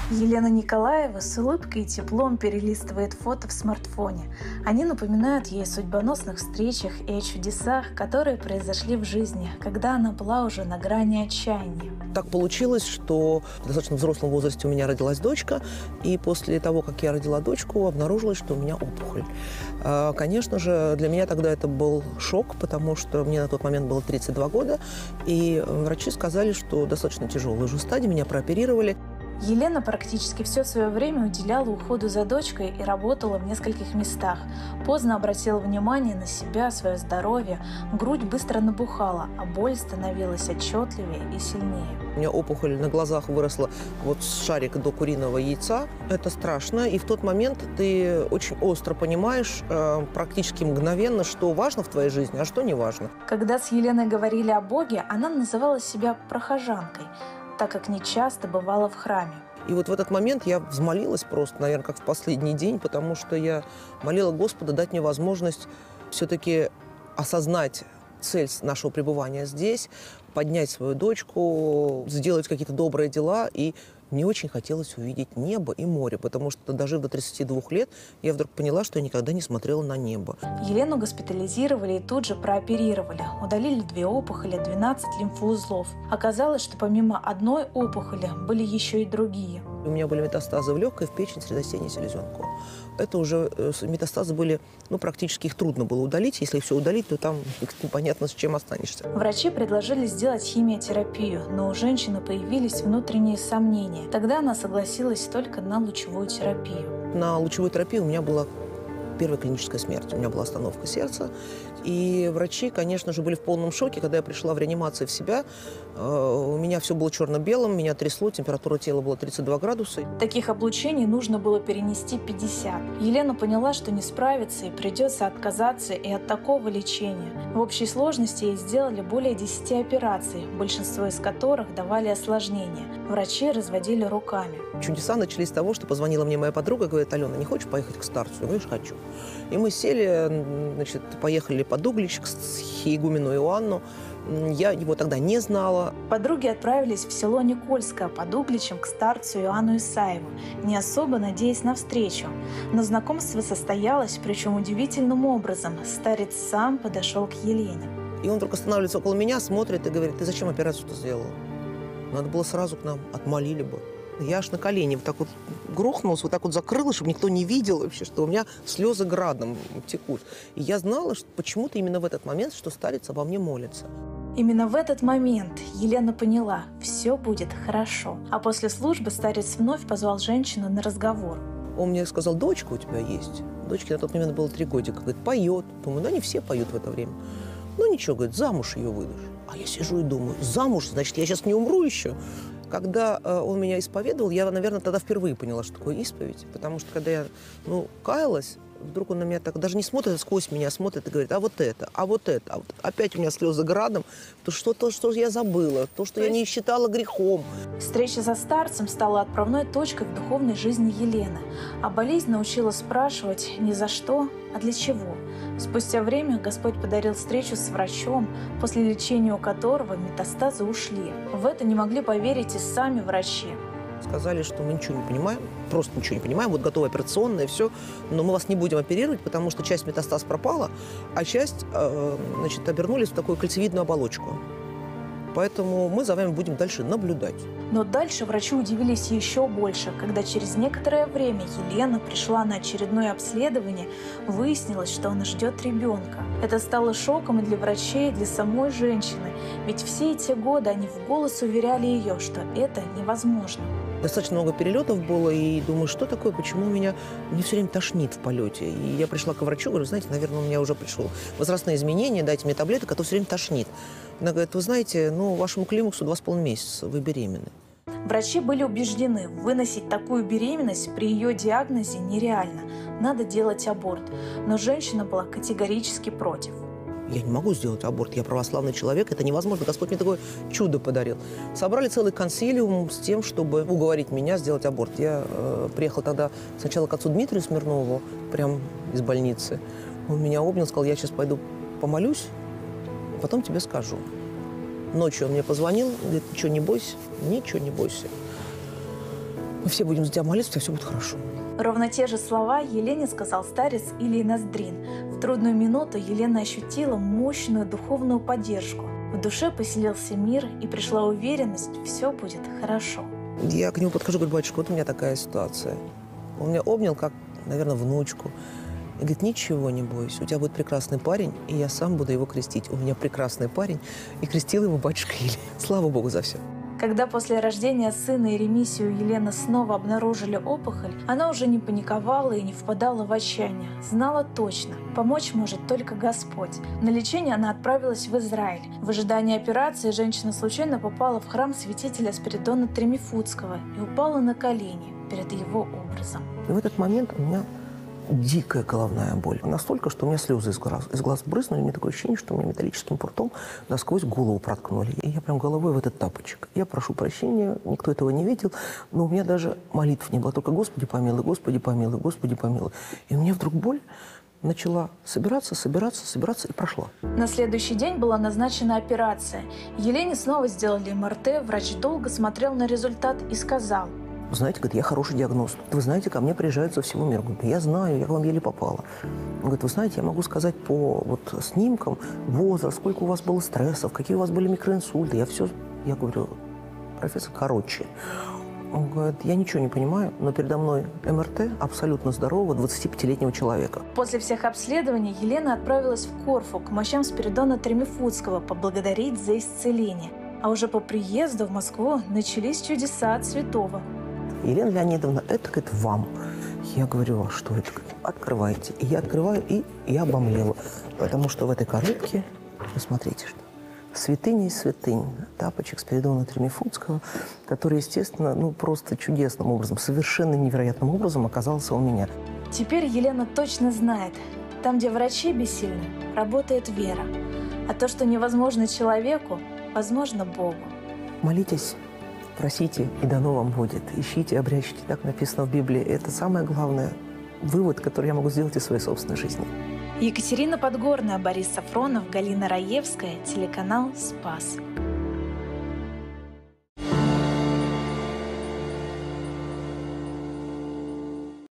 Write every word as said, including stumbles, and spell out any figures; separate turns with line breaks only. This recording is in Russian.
Елена Николаева с улыбкой и теплом перелистывает фото в смартфоне. Они напоминают ей о судьбоносных встречах и о чудесах, которые произошли в жизни, когда она была уже на грани отчаяния.
Так получилось, что в достаточно взрослом возрасте у меня родилась дочка, и после того, как я родила дочку, обнаружилось, что у меня опухоль. Конечно же, для меня тогда это был шок, потому что мне на тот момент было тридцать два года, и врачи сказали, что достаточно тяжелая уже стадия, меня прооперировали.
Елена практически все свое время уделяла уходу за дочкой и работала в нескольких местах. Поздно обратила внимание на себя, свое здоровье, грудь быстро набухала, а боль становилась отчетливее и сильнее.
У меня опухоль на глазах выросла вот с шарика до куриного яйца. Это страшно, и в тот момент ты очень остро понимаешь, э, практически мгновенно, что важно в твоей жизни, а что не важно.
Когда с Еленой говорили о Боге, она называла себя прохожанкой, так как нечасто бывала в храме.
И вот в этот момент я взмолилась просто, наверное, как в последний день, потому что я молила Господа дать мне возможность все-таки осознать цель нашего пребывания здесь, поднять свою дочку, сделать какие-то добрые дела. И мне очень хотелось увидеть небо и море, потому что, дожив до тридцати двух лет, я вдруг поняла, что я никогда не смотрела на небо.
Елену госпитализировали и тут же прооперировали. Удалили две опухоли, двенадцать лимфоузлов. Оказалось, что помимо одной опухоли были еще и другие.
У меня были метастазы в легкой, в печень, средостенье, селезенку. Это уже метастазы были, ну, практически их трудно было удалить. Если все удалить, то там непонятно, с чем останешься.
Врачи предложили сделать химиотерапию, но у женщины появились внутренние сомнения. Тогда она согласилась только на лучевую терапию.
На лучевой терапии у меня была первая клиническая смерть. У меня была остановка сердца. И врачи, конечно же, были в полном шоке. Когда я пришла в реанимацию в себя, у меня все было черно-белым, меня трясло, температура тела была тридцать два градуса.
Таких облучений нужно было перенести пятьдесят. Елена поняла, что не справится и придется отказаться и от такого лечения. В общей сложности ей сделали более десяти операций, большинство из которых давали осложнения. Врачи разводили руками.
Чудеса начались с того, что позвонила мне моя подруга, говорит: Алена, не хочешь поехать к старцу? Я говорю: хочу. И мы сели, значит, поехали под Углич к игумену Иоанну. Я его тогда не знала.
Подруги отправились в село Никольское под Угличем к старцу Иоанну Исаеву, не особо надеясь на встречу. Но знакомство состоялось, причем удивительным образом. Старец сам подошел к Елене.
И он вдруг останавливается около меня, смотрит и говорит: ты зачем операцию-то сделала? Надо было сразу к нам, отмолили бы. Я аж на колени вот так вот грохнулась, вот так вот закрыла, чтобы никто не видел вообще, что у меня слезы градом текут. И я знала, что почему-то именно в этот момент, что старец обо мне молится.
Именно в этот момент Елена поняла, все будет хорошо. А после службы старец вновь позвал женщину на разговор.
Он мне сказал: дочка у тебя есть. Дочке на тот момент было три годика. Говорит, поет. Думаю, да не все поют в это время. Ну ничего, говорит, замуж ее выдашь. А я сижу и думаю, замуж, значит, я сейчас не умру еще. Когда э, он меня исповедовал, я, наверное, тогда впервые поняла, что такое исповедь. Потому что, когда я, ну, каялась, вдруг он на меня так даже не смотрит, а сквозь меня смотрит и говорит: а вот это, а вот это. А вот опять у меня слезы градом. То, что, то, что я забыла, то, что то я не считала грехом.
Встреча со старцем стала отправной точкой в духовной жизни Елены. А болезнь научила спрашивать не за что, а для чего. Спустя время Господь подарил встречу с врачом, после лечения у которого метастазы ушли. В это не могли поверить и сами врачи.
Сказали, что мы ничего не понимаем, просто ничего не понимаем, вот готова операционная, все, но мы вас не будем оперировать, потому что часть метастаз пропала, а часть, э, значит, обернулись в такую кольцевидную оболочку. Поэтому мы за вами будем дальше наблюдать.
Но дальше врачи удивились еще больше, когда через некоторое время Елена пришла на очередное обследование, выяснилось, что она ждет ребенка. Это стало шоком и для врачей, и для самой женщины, ведь все эти годы они в голос уверяли ее, что это невозможно.
Достаточно много перелетов было, и думаю, что такое, почему меня, мне все время тошнит в полете. И я пришла к врачу, говорю: знаете, наверное, у меня уже пришло возрастное изменение, дайте мне таблетки, которые все время тошнит. Она говорит: вы знаете, ну, вашему климаксу два с половиной месяца, вы беременны.
Врачи были убеждены, выносить такую беременность при ее диагнозе нереально. Надо делать аборт. Но женщина была категорически против.
Я не могу сделать аборт, я православный человек, это невозможно. Господь мне такое чудо подарил. Собрали целый консилиум с тем, чтобы уговорить меня сделать аборт. Я э, приехала тогда сначала к отцу Дмитрию Смирнову, прям из больницы. Он меня обнял, сказал: я сейчас пойду помолюсь, а потом тебе скажу. Ночью он мне позвонил, говорит: ничего не бойся, ничего не бойся. Мы все будем за тебя молиться, у тебя все будет хорошо.
Ровно те же слова Елене сказал старец Илий Ноздрин. В трудную минуту Елена ощутила мощную духовную поддержку. В душе поселился мир, и пришла уверенность, все будет хорошо.
Я к нему подхожу, говорю: батюшка, вот у меня такая ситуация. Он меня обнял, как, наверное, внучку. И говорит: ничего не бойся, у тебя будет прекрасный парень, и я сам буду его крестить. У меня прекрасный парень, и крестил его батюшка Илий. Слава Богу за все.
Когда после рождения сына Иеремисию Елены снова обнаружили опухоль, она уже не паниковала и не впадала в отчаяние. Знала точно, помочь может только Господь. На лечение она отправилась в Израиль. В ожидании операции женщина случайно попала в храм святителя Спиридона Тремифудского и упала на колени перед его образом.
И в этот момент у меня дикая головная боль. Настолько, что у меня слезы из глаз, из глаз брызнули. У меня такое ощущение, что у меня металлическим прутом насквозь голову проткнули. И я прям головой в этот тапочек. Я прошу прощения, никто этого не видел, но у меня даже молитв не было. Только «Господи помилуй, Господи помилуй, Господи помилуй». И у меня вдруг боль начала собираться, собираться, собираться и прошла.
На следующий день была назначена операция. Елене снова сделали эм эр тэ. Врач долго смотрел на результат и сказал:
Вы знаете, говорит, я хороший диагност. Вы знаете, ко мне приезжают со всего мира. Говорит, я знаю, я к вам еле попала. Он говорит, вы знаете, я могу сказать по вот снимкам возраст, сколько у вас было стрессов, какие у вас были микроинсульты. Я все, я говорю, профессор, короче. Он говорит, я ничего не понимаю, но передо мной эм эр тэ абсолютно здорового двадцатипятилетнего человека.
После всех обследований Елена отправилась в Корфу к мощам Спиридона Тремифудского поблагодарить за исцеление. А уже по приезду в Москву начались чудеса от святого.
Елена Леонидовна, это, говорит, вам. Я говорю, а что это? Открывайте. И я открываю, и я обомлела. Потому что в этой коробке, посмотрите, что святыня из святынь, тапочек Спиридона Тремифудского, который, естественно, ну просто чудесным образом, совершенно невероятным образом оказался у меня.
Теперь Елена точно знает, там, где врачи бессильны, работает вера. А то, что невозможно человеку, возможно Богу.
Молитесь, просите, и дано вам будет. Ищите, обрящите, так написано в Библии. Это самое главное вывод, который я могу сделать из своей собственной жизни.
Екатерина Подгорная, Борис Сафронов, Галина Раевская, телеканал «Спас».